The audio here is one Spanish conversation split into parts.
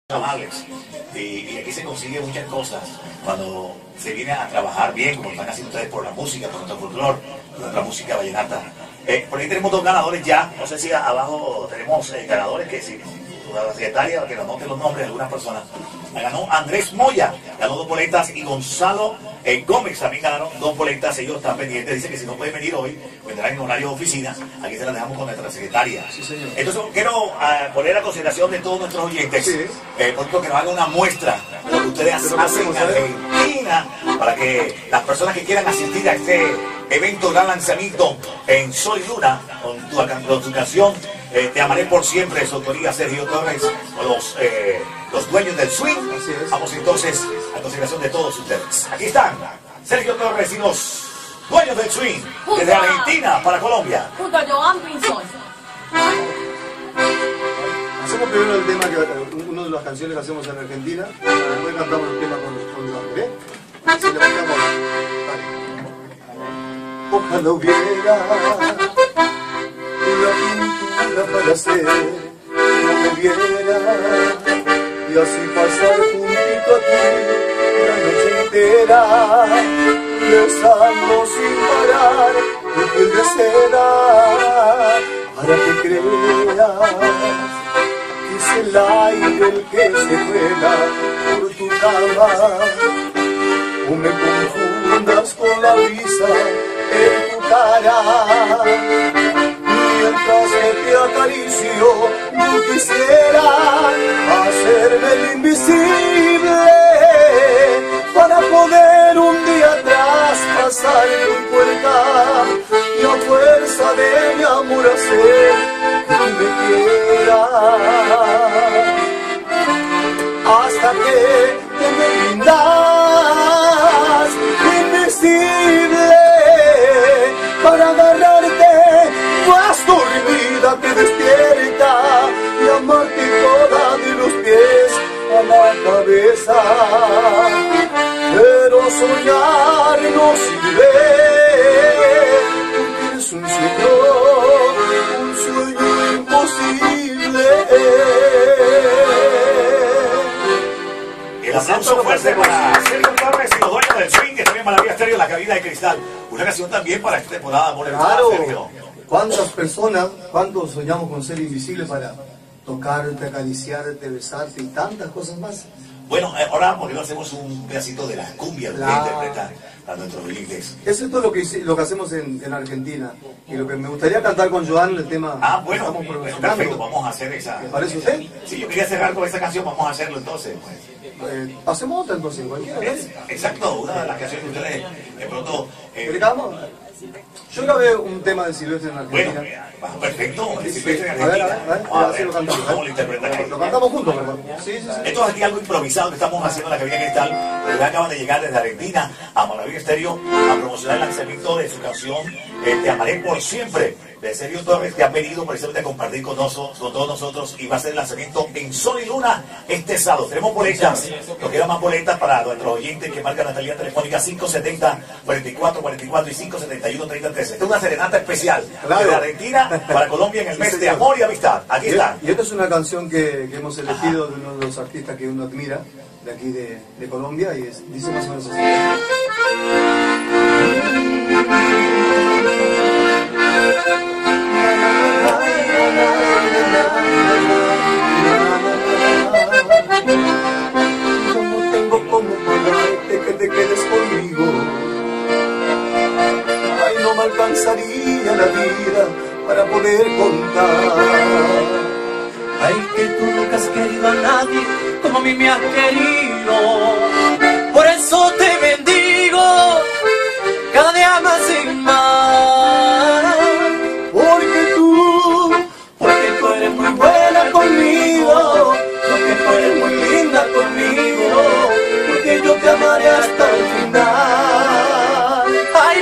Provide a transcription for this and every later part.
amables y aquí se consigue muchas cosas cuando se viene a trabajar bien, como están haciendo ustedes por la música, por nuestro folclore, por nuestra música vallenata. Por ahí tenemos dos ganadores ya, no sé si abajo tenemos ganadores, que si la secretaria que nos anote los nombres de algunas personas. Ganó Andrés Moya, ganó 2 boletas, y Gonzalo Gómez también ganaron 2 boletas. Ellos están pendientes, dicen que si no pueden venir hoy, vendrán en horario de oficina. Aquí se las dejamos con nuestra secretaria. Sí, señor. Entonces quiero poner a consideración de todos nuestros oyentes, sí, por ejemplo, que nos hagan una muestra de lo que ustedes hacen en Argentina, para que las personas que quieran asistir a este evento, gran lanzamiento en Sol y Luna, con tu canción Te amaré por siempre, su autoría Sergio Torres, con los dueños del swing. Vamos entonces a consideración de todos ustedes. Aquí están Sergio Torres y los dueños del swing, desde Argentina para Colombia. Junto a Joan Pinzón. Hacemos primero el tema, una de las canciones que hacemos en Argentina. Después cantamos el tema con Joan, ¿eh? Así le cantamos. Ojalá hubiera una pintura para hacer que no me viera, y así pasar juntito a ti la noche entera, besando sin parar tu piel de seda, para que creas que es el aire el que se vuela por tu cama, o me confundas con la brisa en tu cara. Mientras que te acaricio, yo quisiera hacerme el invisible, para poder un día traspasar tu puerta y a fuerza de mi amor hacer que tú me quieras, hasta que te me rindas invisible, para agarrarte más dormida que despierta y amarte toda de los pies a la cabeza. Pero soñar no sirve, porque eres un sueño imposible. El aplauso fuerte para Sergio Torres y los dueños del swing, que también Maravilla Estéreo, La Cabina de Cristal. Una canción también para esta temporada, amor, Claro. Sergio. ¿Cuántas personas, cuántos soñamos con ser invisibles para tocarte, acariciarte, besarte y tantas cosas más? Bueno, ahora porque no hacemos un pedacito de la cumbia que interpretan a nuestros oyentes. Eso es todo lo que hacemos en Argentina. Y lo que me gustaría cantar con Joan, el tema que Bueno, estamos promocionando. perfecto, vamos a hacer esa. ¿Le parece a usted? Sí, yo quería cerrar con esa canción, vamos a hacerlo entonces. Pues. Pasemos otra entonces, cualquiera. Exacto, una de las canciones que ustedes de pronto. ¿Grabamos? Yo grabé un tema de Silvestre en Argentina. Bueno, perfecto. A ver, así lo cantamos. ¿Cómo lo interpretan ahí? Lo cantamos juntos, ¿verdad? Sí. Esto es aquí algo improvisado que estamos haciendo en La Cabina Cristal, pero ya acaban de llegar desde Argentina a Maravilla Estéreo a promocionar el lanzamiento de su canción Te amaré por siempre, de Sergio Torres, que ha venido precisamente a compartir con todos nosotros, y va a ser el lanzamiento en Sol y Luna este sábado. Tenemos boletas, nos quedan más boletas para nuestros oyentes que marcan nuestra línea telefónica 570-4444 y 571-3013. Esta es una serenata especial de Argentina para Colombia en el mes de amor y amistad. Aquí está. Y esta es una canción que hemos elegido de uno de los artistas que uno admira, de aquí de Colombia, y dice más o menos así. Yo no tengo cómo pagarte que te quedes conmigo. Ay, no me alcanzaría la vida para poder contar. Ay, que tú nunca has querido a nadie como a mí me has querido. Por eso te bendigo cada día más y más. Porque tú eres muy buena conmigo, porque tú eres muy linda conmigo, porque yo te amaré hasta el final. Ay,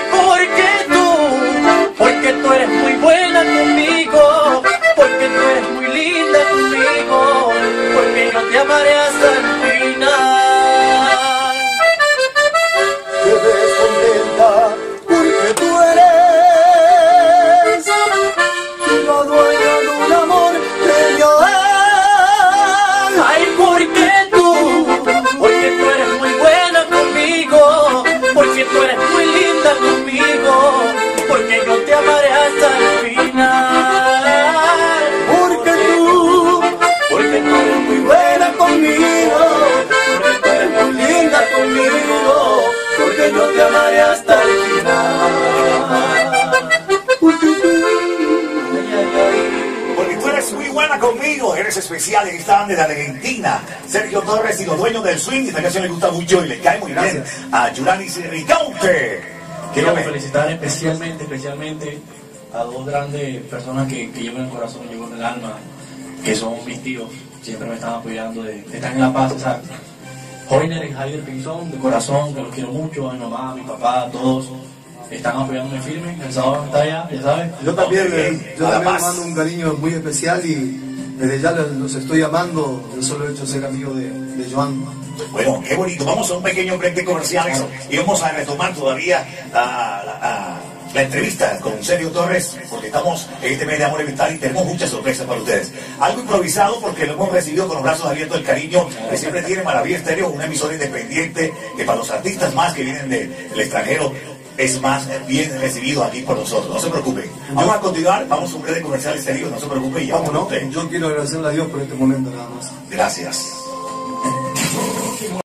porque tú eres muy buena conmigo, porque tú eres muy linda conmigo, porque yo te amaré hasta el final. Te ves contenta porque tú eres la dueña de un amor que yo es. Ay, porque especial en esta banda de Argentina, Sergio Torres y los dueños del swing. Esta canción le gusta mucho y le cae muy bien a Yuranis Ricaurte. Quiero felicitar especialmente a dos grandes personas que llevo en el corazón, llevo en el alma, que son mis tíos, siempre me están apoyando, están en La Paz, exacto. Joyner y Javier Pinzón, de corazón, que los quiero mucho, a mi mamá, a mi papá, a todos. Están apoyándome firme, el sábado está allá, ya sabes. Yo también les mando un cariño muy especial y desde ya los estoy amando, el solo hecho de ser amigo de Joan. Bueno, qué bonito. Vamos a un pequeño break de comerciales y vamos a retomar todavía la entrevista con Sergio Torres, porque estamos en este mes de amor vital y tenemos muchas sorpresas para ustedes. Algo improvisado porque lo hemos recibido con los brazos abiertos, el cariño que siempre tiene Maravilla Estéreo, una emisora independiente que para los artistas más que vienen del extranjero es más bien recibido aquí por nosotros. No se preocupen. Vamos a continuar, vamos a un breve de comerciales, Sergio, no se preocupen. Y vamos, ¿no? Yo quiero agradecerle a Dios por este momento nada más. Gracias.